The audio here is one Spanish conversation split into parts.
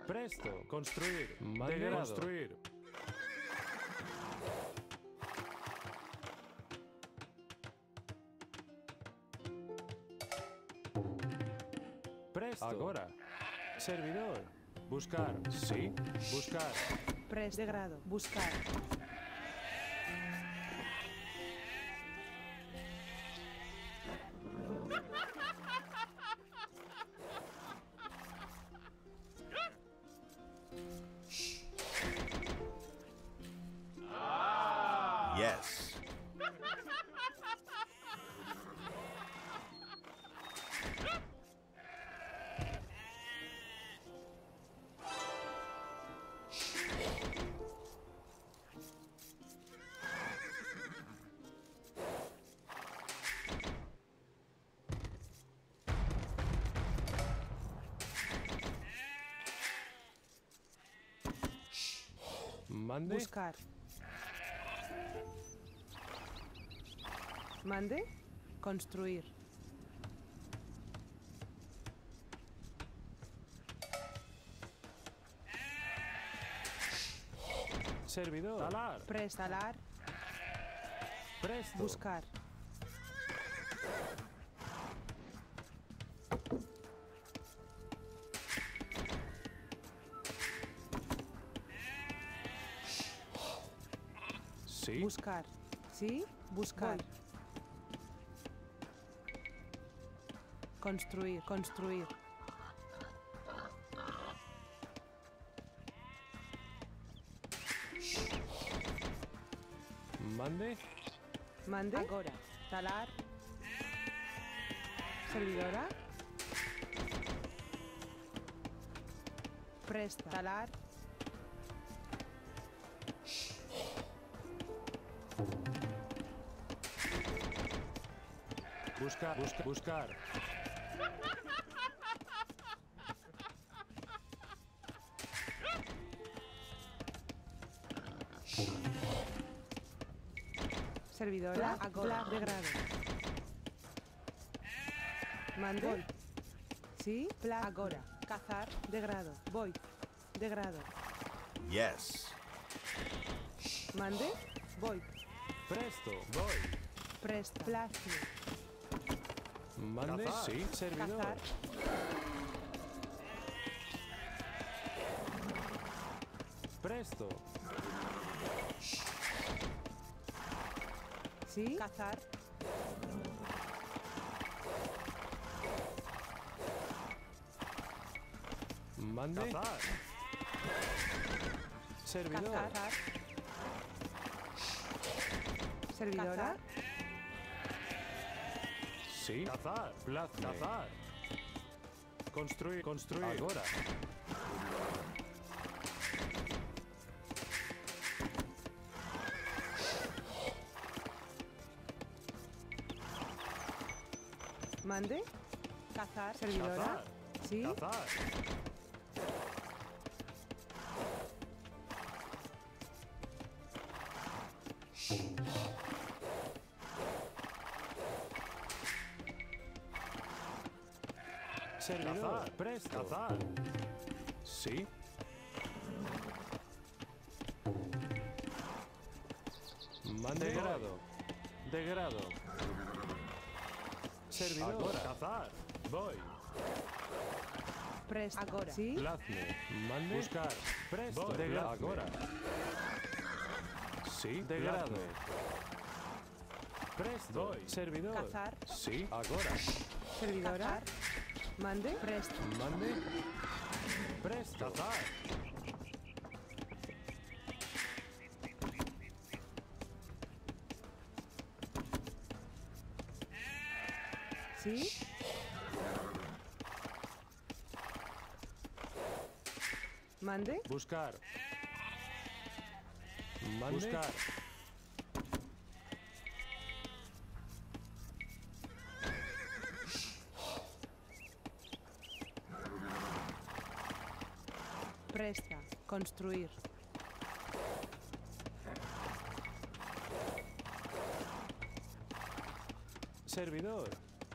Presto. Construir. Mande. Degrado. Construir. Presto. Agora. Servidor. Buscar. Sí. Buscar. Presto. Degrado. Buscar. Yes. Mande. Buscar. Mande. Construir. Servidor. Talar. Prestalar. Presto. Buscar. Sí. Buscar. ¿Sí? Buscar. Voy. Construir. Construir. Mande. Mande. Agora. Talar. Servidora. Presta. Talar. Buscar. Buscar. Servidora. Agora. Degrado. Mande. Voy. ¿Sí? Pla. Agora. Cazar. Degrado. Voy. Degrado. Yes. Mande. Voy. Presto. Voy. Presta. Plasma. Mande. Cazar. Sí. Servidor. Cazar. Presto. ¿Sí? Cazar. Mande. Cazar. Servidor. Cazar. Servidora. Cazar. Sí. Cazar. Plazme. Cazar. Construir. Construir. Agora. Mande. Cazar. Servidora. Cazar. ¿Sí? Cazar. Servidor. Cazar. Presto. Cazar. Sí. Mande. Degrado. Degrado. Servidor. Agora. Cazar. Voy. Presta. Agora. ¿Sí? Plazme. Mande. Buscar. Presto. Voy. Degrado. Plazme. Agora. Sí. Degrado. Plazme. Presto. Voy. Servidor. Cazar. Sí. Agora. Servidora. Cazar. Mande. Presta. Mande. Presto. Cazar. ¿Sí? Mande. Buscar. Mande. Buscar. Presta. Construir. Servidor.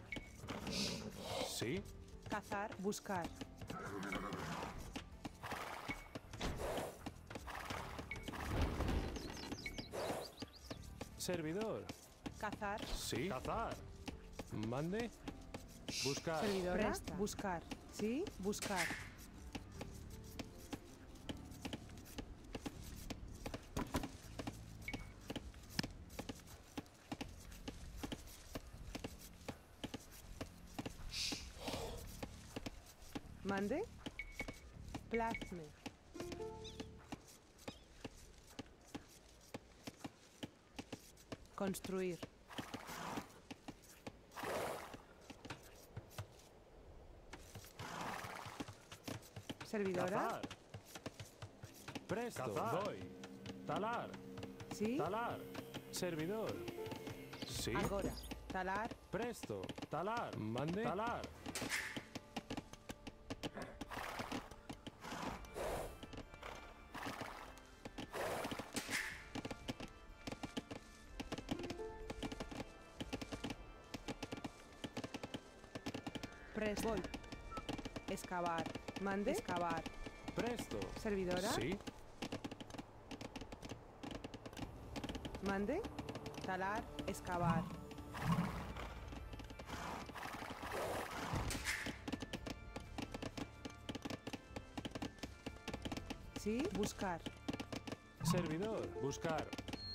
Sí. Cazar. Buscar. Servidor. Cazar. Sí. Cazar. Mande. Buscar. Servidora. Presta. Buscar. ¿Sí? Buscar. Mande. Plasme. Construir. Servidora. Cazar. Presto. Cazar. Voy. Talar. ¿Sí? Talar. Servidor. Sí. Agora. Talar. Presto. Talar. Mande. Talar. Presto. Voy. Excavar. Mande. Excavar. Presto. Servidora. Sí. Mande. Talar. Excavar. ¿Sí? Buscar. Servidor. Buscar.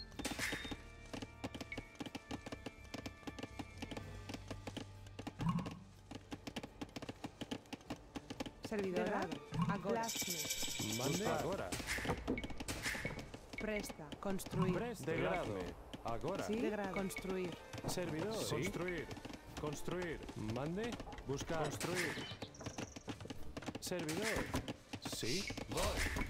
Servidora. Agora. Mande. Agora. Presta. Construir. Presto. Degrado. Agora. ¿Sí? Construir. Servidor. Sí. Construir. Construir. Mande. Buscar. Construir. Servidor. Sí. Voy.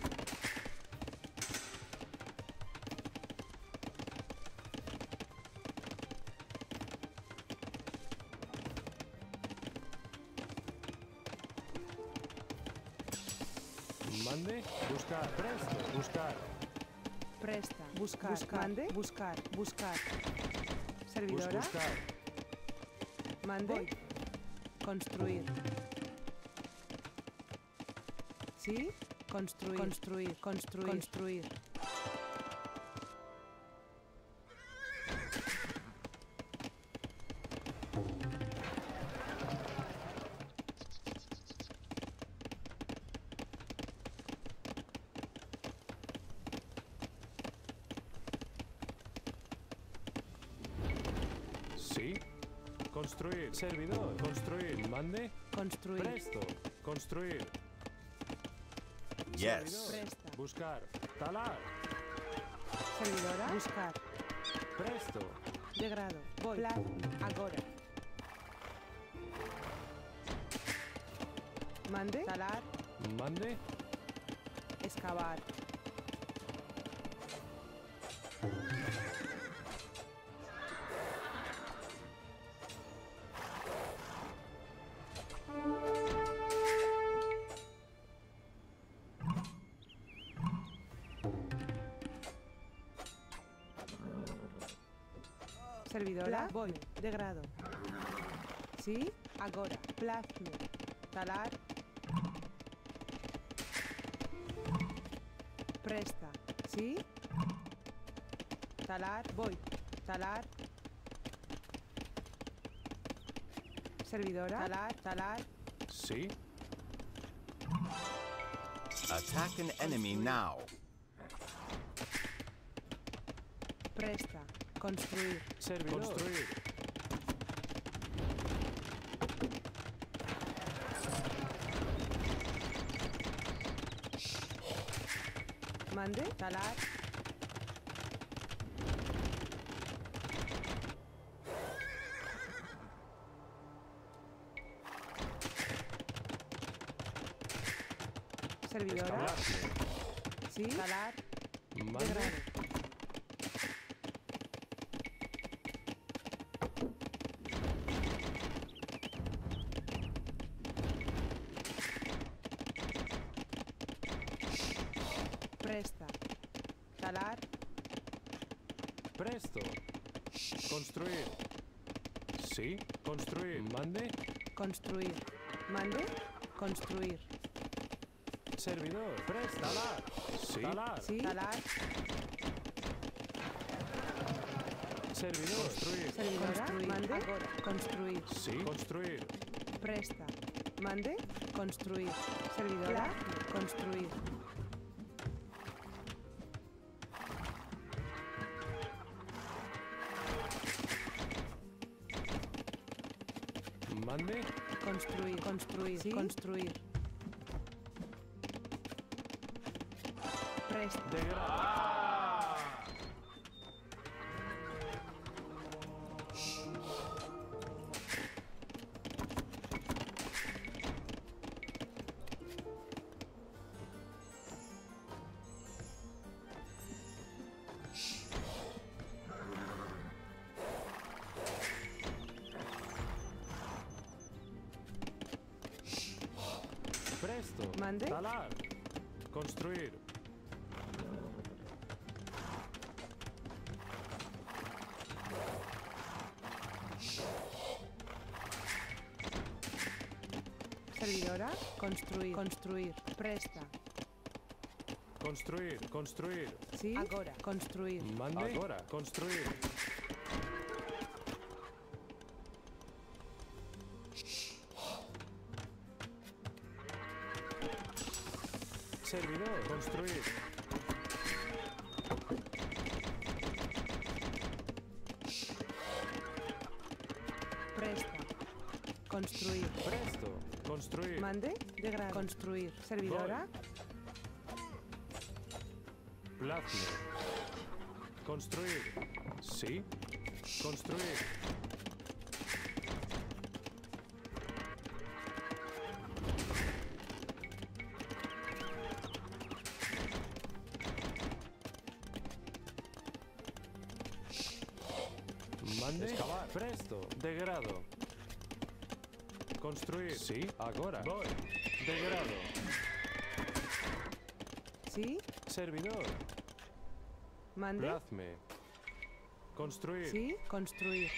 Mande. Buscar. Presto. Buscar. Presta. Buscar. Mande. Buscar. Buscar. Servidora. Buscar. Mande. Voy. Construir. ¿Sí? Construir. Construir. Construir. Construir. Sí. Construir. Servidor. Construir. Mande. Construir. Presto. Construir. Yes. Servidor. Presta. Buscar. Talar. Servidora. Buscar. Presto. Degrado. Voy. Agora. Mande. Talar. Mande. Excavar. Servidora. Voy. Degrado. ¿Sí? Agora. Plasme. Talar. Presta. ¿Sí? Talar. Voy. Talar. Servidora. Talar. Talar. Sí. Attack an enemy now. Presta. Construir. Servidor. Construir. Mande. Talar. Servidora. Excavar. ¿Sí? Talar. Mande. Degrado. Presta. Talar. Presto. Construir. Sí. Construir. Mande. Construir. Mande. Construir. Servidor. Presto. Talar. Sí. Talar. ¿Sí? Talar. Servidor. Construir. Servidora. Construir. Mande. Agora. Construir. Sí. Construir. Presta. Mande. Construir. Servidora. Construir. Mande. Construir. Construir. Sí. Construir. Presta. Degrado. Presto. Mande. Talar. Construir. Servidora. Construir. Construir. Presta. Construir. Construir. Sí. Agora. Construir. Mande. Agora. Construir. Servidor. Construir. Presta. Construir. Presto. Construir. Mande. Degrado. Construir. Servidora. Plazme. Construir. Sí. Construir. Mande. Excavar. Presto. Degrado. Construir. Sí. Agora. Voy. Degrado. Sí. Servidor. Mande. Plazme. Construir. Sí. Construir.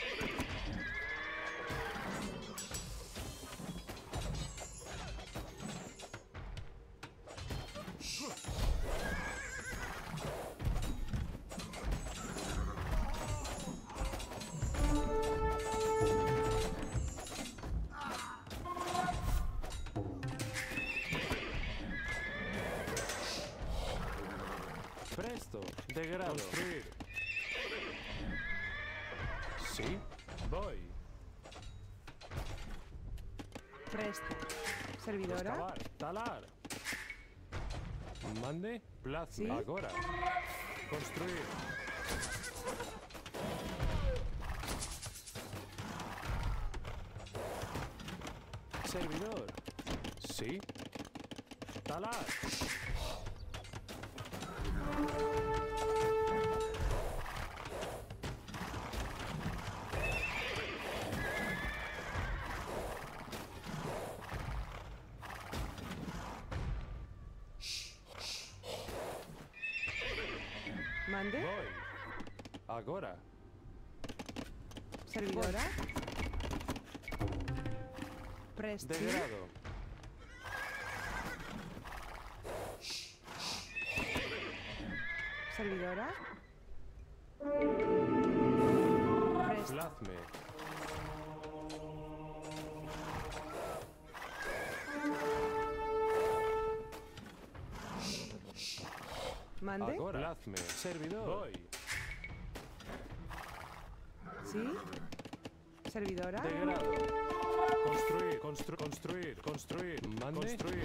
Presto. Degrado. Construir. Sí. Voy. Presta. Servidora. Excavar. Talar. Mande. Plazme. Sí. Agora. Construir. Servidor. Sí. Talar. Mande. Voy. Agora. Servidora. Presta. Degrado. Servidora. Presta. Plazme. Mande. Agora. Plazme. Servidor. Voy. Sí. Servidora. Degrado. Construir. Construir. Construir. Mande. Construir.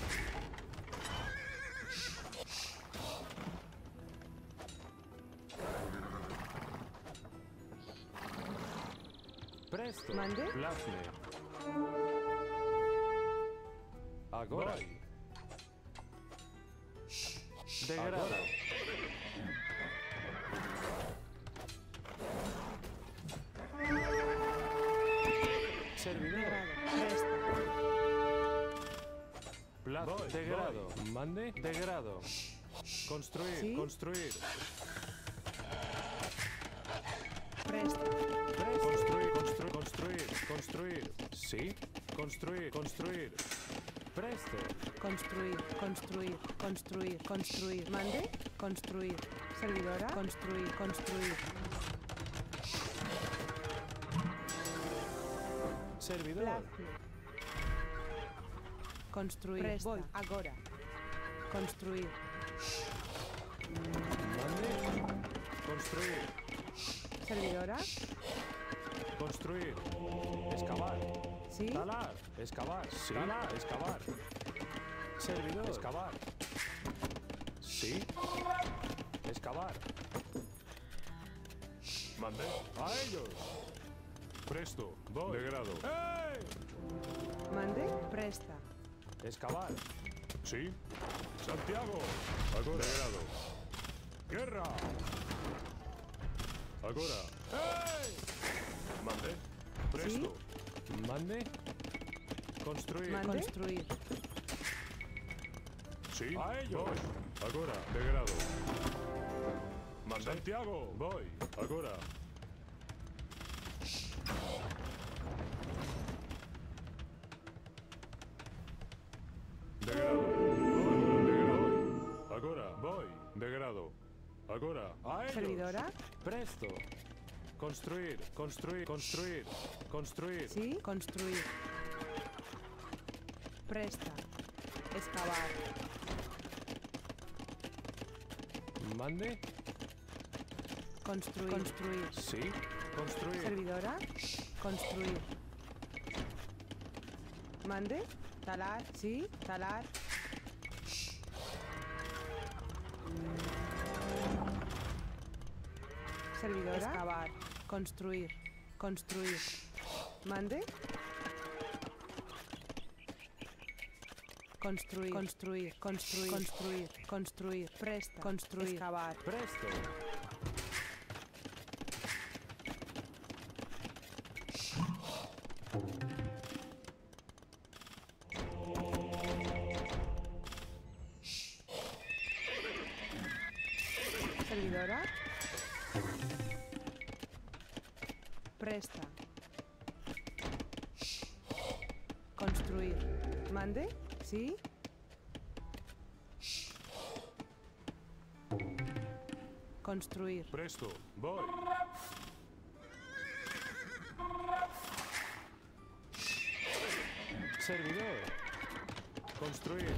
Presto. Mande. Plazme. Agora. Voy. Degrado. Servidor. Degrado. Presta. Plazo. Degrado. Mande. Degrado. Construir. Sí. Construir. Presta. Construir. Construir. Construir. Sí. Construir. Construir. Presto. Construir. Construir. Construir. Construir. Mande. Construir. Servidora. Construir. Construir. Servidor. Plasme. Construir. Presta. Voy. Agora. Construir. Mande. Construir. Servidora. Construir. Excavar. Sí. Talar. Excavar. Sí. Talar. Excavar. Servidor. Excavar. Sí. Excavar. Mande. A ellos. Presto. Voy. Degrado. ¡Ey! Mande. Presta. Excavar. Sí. Santiago. Agora. Degrado. Guerra. Agora. ¡Ey! Mande. Presto. Mande. Construir. Mande. Construir. Sí. A ellos. Voy. Agora. Degrado. Mande. Santiago. Voy. Agora. Degrado. Degrado. Agora. Voy. Degrado. Agora. A ellos. Servidora. Presto. Construir. Construir. Construir. Construir. Sí. Construir. Presta. Excavar. Mande. Construir. Construir. Sí. Construir. Servidora. Construir. Mande. Talar. Sí. Talar. Servidora. Excavar. Construir. Construir. Mande. Construir. Construir. Construir. Construir. Construir. Presta. Construir. Excavar. Presto. Servidora. Presta. Construir. Mande. Sí. Construir. Presto. Voy. Servidor. Construir.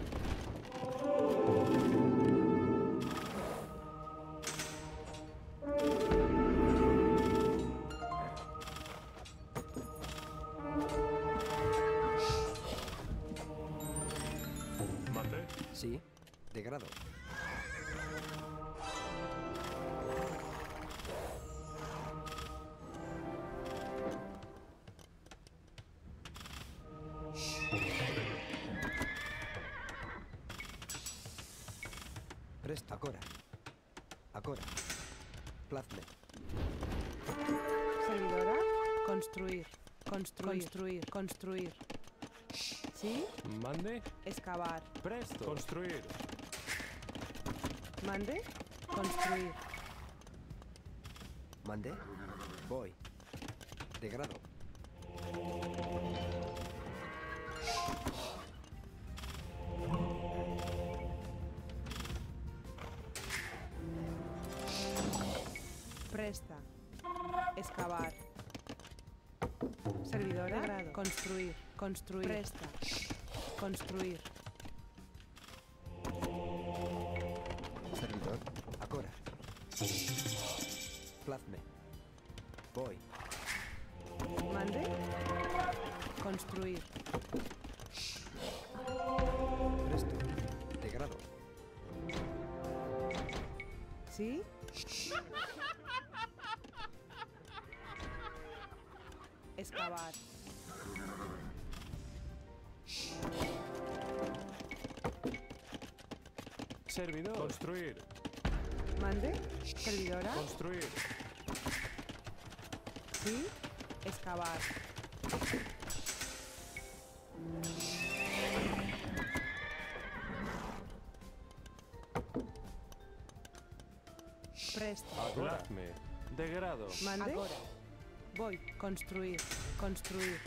Mande. Sí, de grado. Presta, agora. Agora. Plazme. Servidora. Construir. Construir. Construir. Construir. Sí. Mande. Excavar. Presto. Construir. Mande. Construir. Mande. Voy. De grado. Presta. Excavar. Servidora. Grado. Construir. Construir. Presta. Construir. Servidor. Agora. Plazme. Voy. Mande. Construir. Presto. De grado. Sí. Excavar. Servidor. Construir. Mande. Servidora. Construir. Sí. Excavar. Presta. Plazme. Degrado. Mande. Voy. Construir. Construir.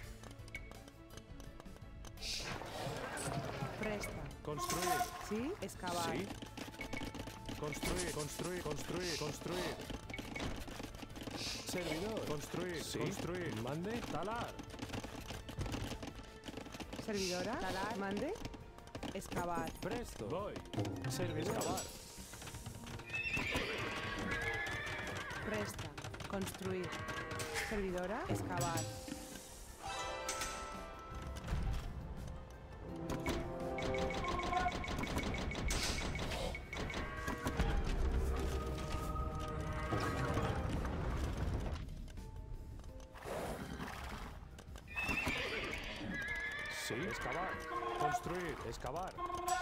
Presta. Construir. Sí. Excavar. Sí. Construir. Construir. Construir. Construir. Servidor. Construir. Sí. Construir. Mande. Talar. Servidora. Talar. Mande. Excavar. Presto. Voy. Servidor. Excavar. Presta. Construir. Servidora. Excavar. Sí. Excavar. Construir. Excavar.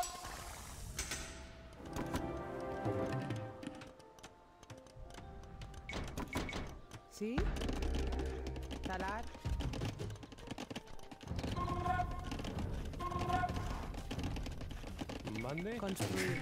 ¿Sí? Talar. Mande. Construir.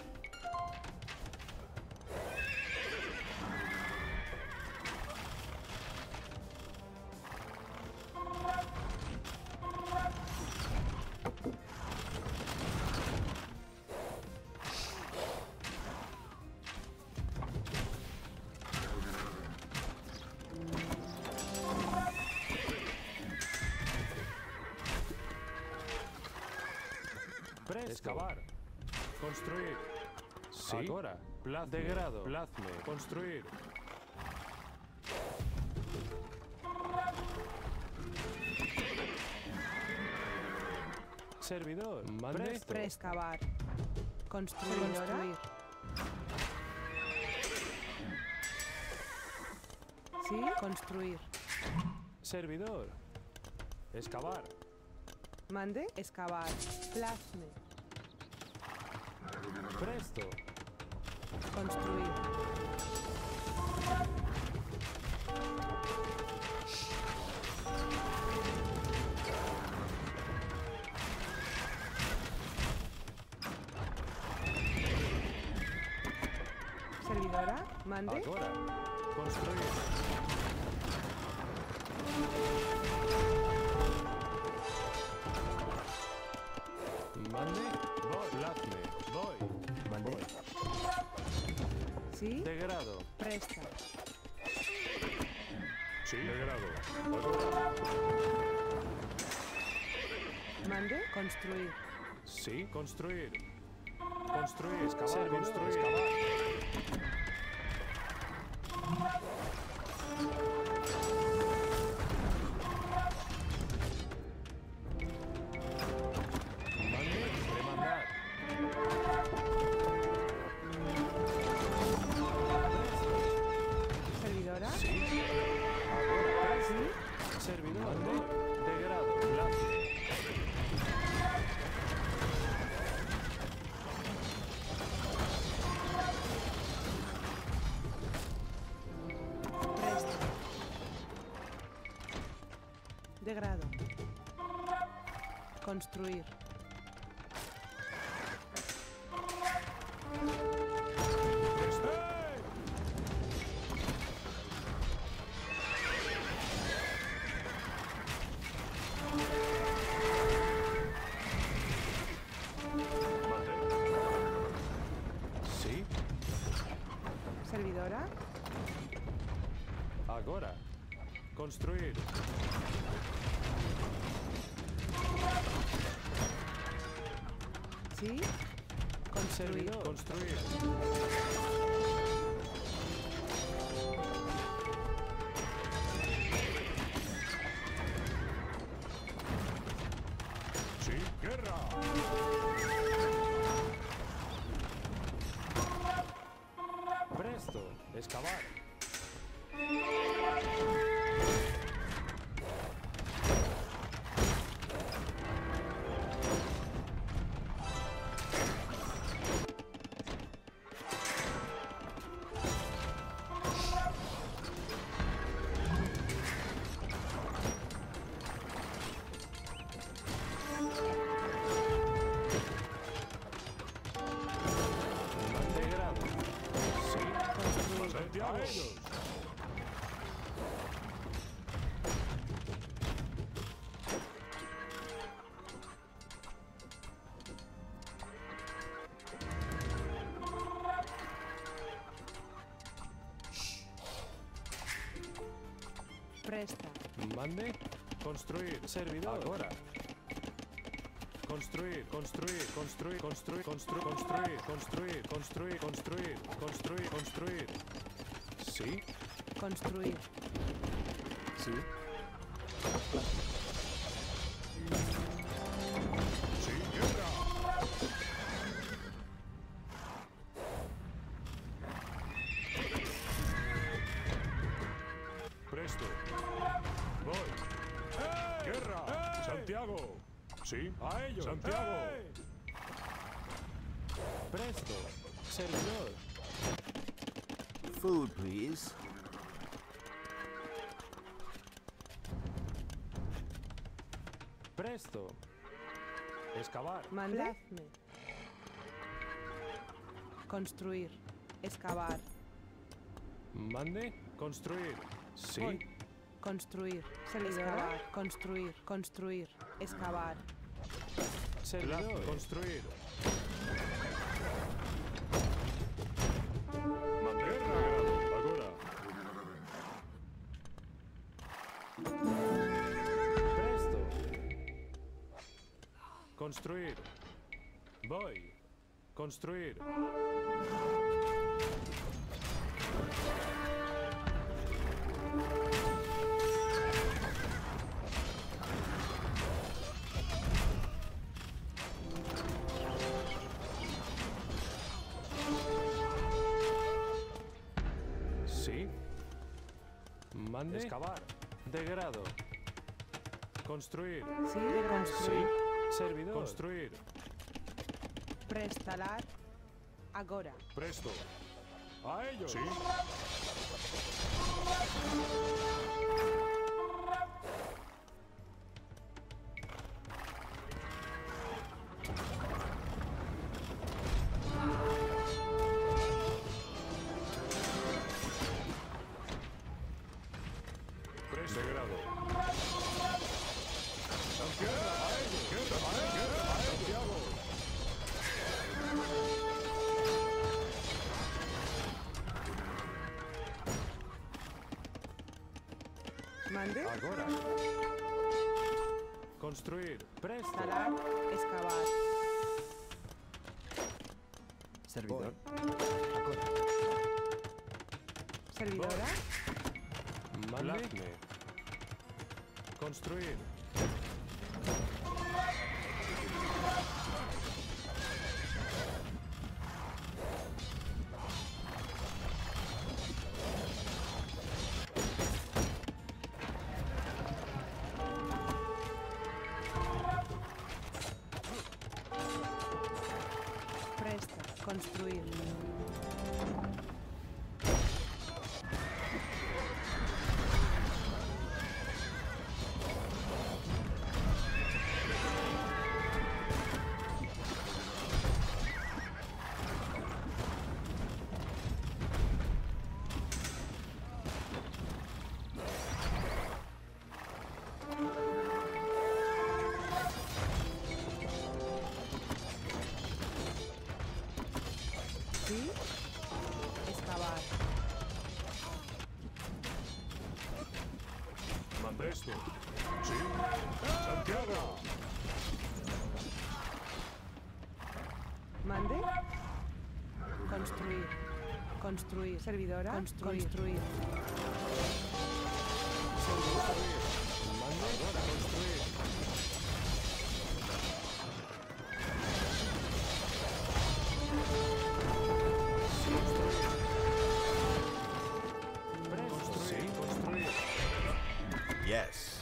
Presto. Excavar. Construir. Sí. Agora. Plazme. De grado. Plazme. Construir. Servidor. Mande. Presto. Excavar. Construir. Construir. ¿Sí? Construir. Servidor. Excavar. Mande. Excavar. Plasme. Presto. Construir. Servidora. Mande. Agora. Construir. Mande. Voy. Plazme. Voy. Mande. ¿Sí? De grado. Presta. Sí. De grado. Agora. Mande. Construir. Sí. Construir. Construir. Excavar. Construir. Excavar. Mande. Demandar. Servidora. Sí. Agora. ¿Sí? Servidor. Mande. De grado. Plazme. Presta. De grado. Construir. Mande. Sí. Servidora. Agora. Construir. ¿Sí? Construir. Servidor. Construir. Sí. Guerra. Presto. Excavar. De grado. Sí. Construir. Frente a ellos. Presta. Mande. Construir. Servidor. Agora. construir, construir, construir, construir, construir, construir, construir, construir, construir, construir, construir. Sí, Construir. Sí. Sí, guerra. presto. Voy. Guerra. Santiago. Sí. A ellos. Santiago. Presto. Servidor. Food, please. Presto. Excavar. Mandadme. Construir. Excavar. Mande. Construir. Sí. Voy. Construir. Excavar. Construir. Construir. Excavar. Servidor. Construir. Guerra. Agora. Presto. Construir. Voy. Construir. Sí. Mande. Excavar. De grado. Construir. Sí, de construir. Servidor. Construir. Prestalar. Agora. Presto. A ellos. Sí. Presto. De grado. Santiago. A ellos. Guerra. Guerra. Santiago. Mande. Agora. Construir. Presto. Talar. Excavar. Servidor. Voy. Agora. Servidora. Mande. Construir. Presta. Construir. Sí. Excavar. Presto. Sí. Santiago. Mande. Construir. Construir. Servidora. Construir. Construir. Mande. Construir. Presto. Sí. Construir. Yes.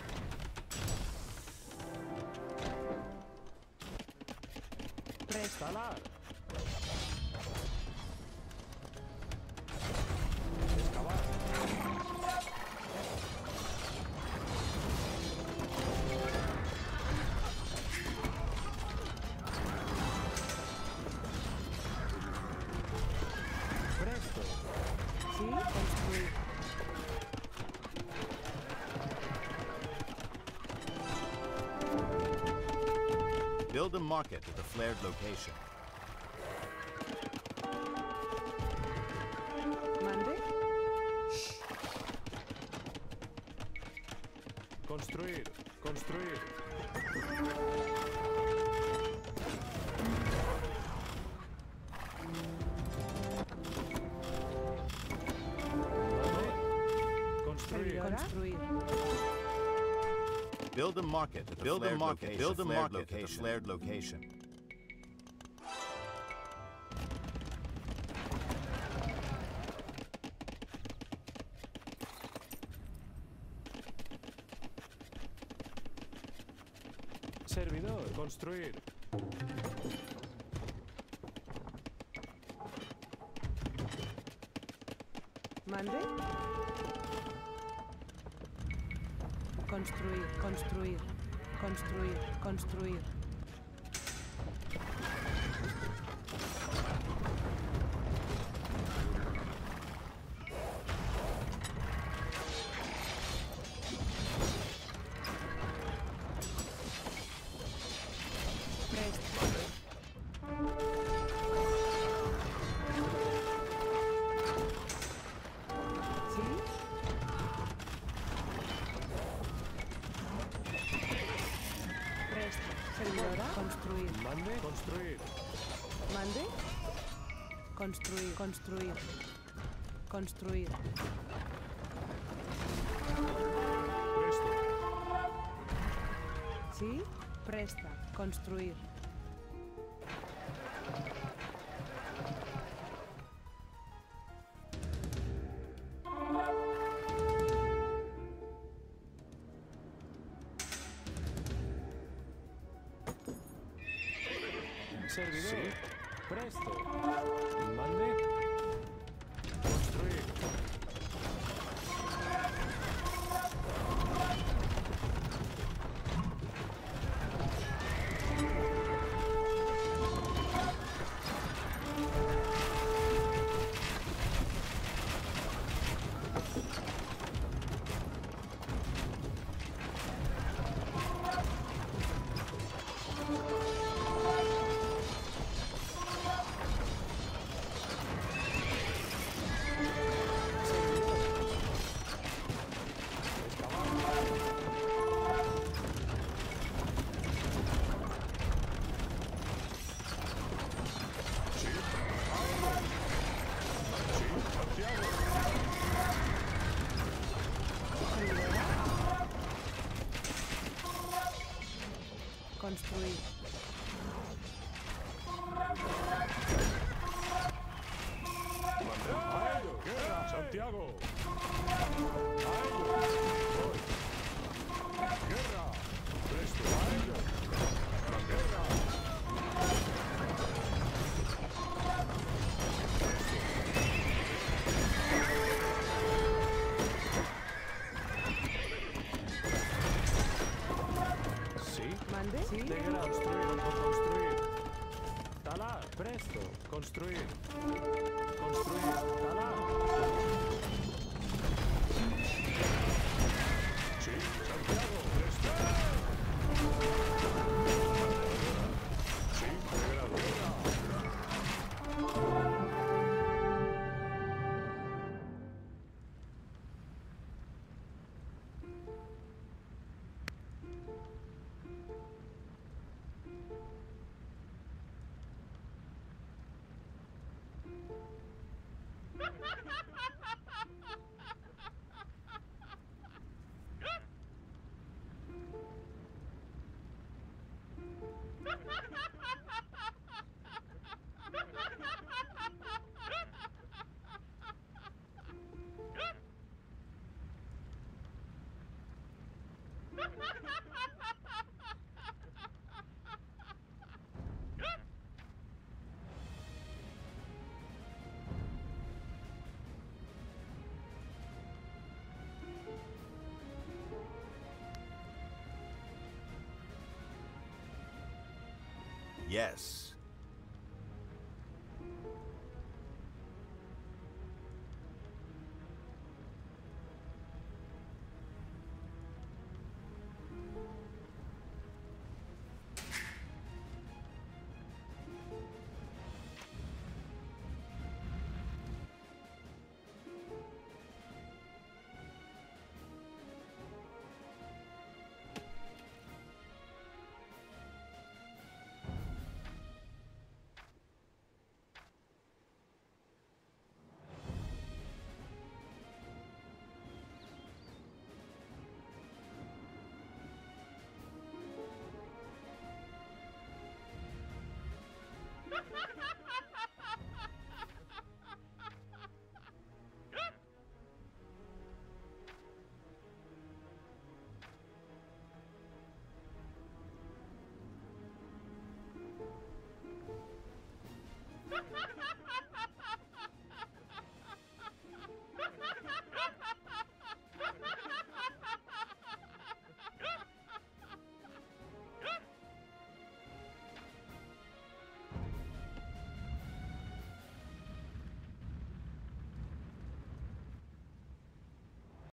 Prestalar. Excavar. Presto. Sí. Construir. Build a market at the flared location. Mande. Construir. Construir. Construir. Build a market at the Build a flared market. location. Build a Flared market at the location. flared location. Servidor, construir. ¿Mande? Construir, construir, construir, construir. ¿Sí? Presta. Servidora. Construir. Mande, construir. ¿Mande? Construir, construir. Construir. Presto. ¿Sí? Presta. Construir. Servidor. Presto. Mande. Construir. Construir. ¡A ello! ¡Guerra! ¡Santiago! ¡Guerra! ¡Presto! ¡A ello! ¡Guerra! ¿Sí? ¿Mande? ¿Sí? Negra, construir, construir. Talar, presto, construir. Construir, talar. Sí, Santiago, presto. Sí, negra, negra. Yes.